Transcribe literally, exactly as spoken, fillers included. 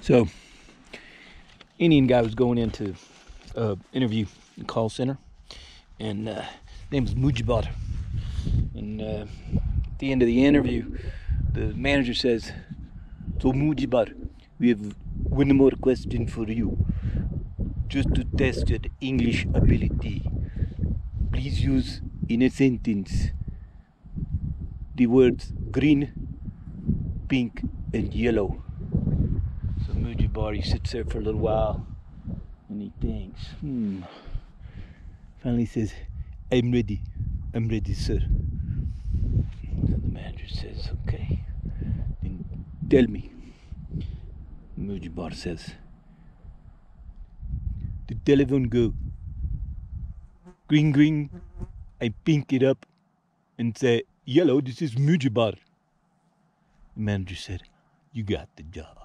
So, Indian guy was going into uh, interview in the call center, and uh, his name was Mujibar. And uh, at the end of the interview, the manager says, "So Mujibar, we have one more question for you, just to test your English ability. Please use in a sentence the words green, pink, and yellow." So Mujibar, he sits there for a little while and he thinks, hmm. Finally says, "I'm ready. I'm ready, sir." So the manager says, "Okay, then tell me." Mujibar says, "The telephone go green, green. I pink it up and say, 'Yellow, this is Mujibar.'" The manager said, "You got the job."